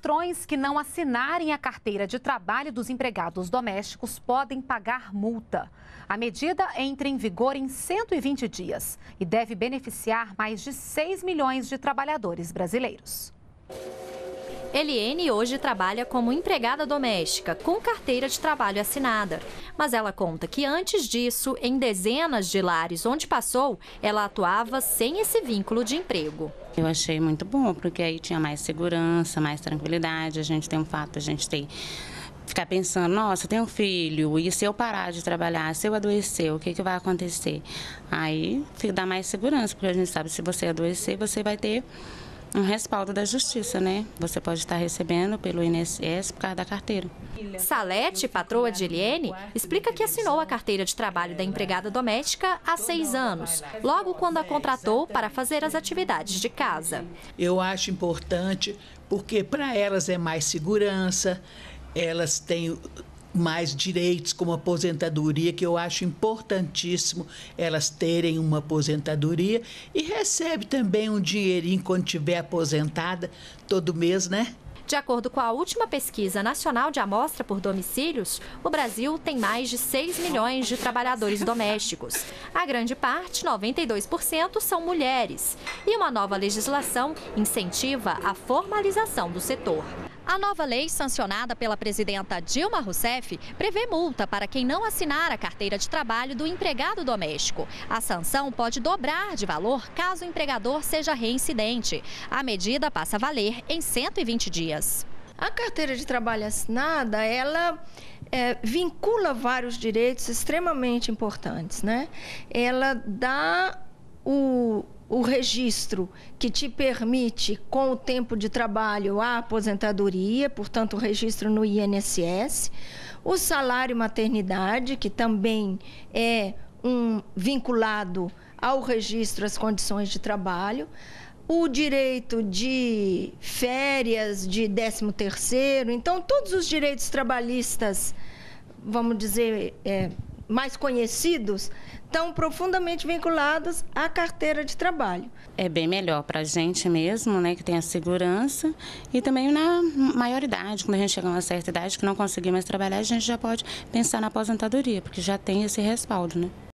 Patrões que não assinarem a carteira de trabalho dos empregados domésticos podem pagar multa. A medida entra em vigor em 120 dias e deve beneficiar mais de 6 milhões de trabalhadores brasileiros. Eliene hoje trabalha como empregada doméstica, com carteira de trabalho assinada. Mas ela conta que antes disso, em dezenas de lares onde passou, ela atuava sem esse vínculo de emprego. Eu achei muito bom, porque aí tinha mais segurança, mais tranquilidade. A gente tem um fato, a gente tem ficar pensando, nossa, eu tenho um filho, e se eu parar de trabalhar, se eu adoecer, o que vai acontecer? Aí dá mais segurança, porque a gente sabe que se você adoecer, você vai ter um respaldo da justiça, né? Você pode estar recebendo pelo INSS por causa da carteira. Salete, patroa de Eliene, explica que assinou a carteira de trabalho da empregada doméstica há 6 anos, logo quando a contratou para fazer as atividades de casa. Eu acho importante porque para elas é mais segurança, elas têm mais direitos como aposentadoria, que eu acho importantíssimo elas terem uma aposentadoria, e recebe também um dinheirinho quando estiver aposentada todo mês, né? De acordo com a última pesquisa nacional de amostra por domicílios, o Brasil tem mais de 6 milhões de trabalhadores domésticos. A grande parte, 92%, são mulheres. E uma nova legislação incentiva a formalização do setor. A nova lei, sancionada pela presidenta Dilma Rousseff, prevê multa para quem não assinar a carteira de trabalho do empregado doméstico. A sanção pode dobrar de valor caso o empregador seja reincidente. A medida passa a valer em 120 dias. A carteira de trabalho assinada, ela vincula vários direitos extremamente importantes, né? Ela dá o registro que te permite, com o tempo de trabalho, a aposentadoria, portanto, o registro no INSS, o salário maternidade, que também é vinculado ao registro às condições de trabalho, o direito de férias, de 13º, então, todos os direitos trabalhistas, vamos dizer, mais conhecidos, estão profundamente vinculados à carteira de trabalho. É bem melhor para a gente mesmo, né, que tem a segurança, e também na maioridade, quando a gente chega a uma certa idade que não conseguir mais trabalhar, a gente já pode pensar na aposentadoria, porque já tem esse respaldo, né?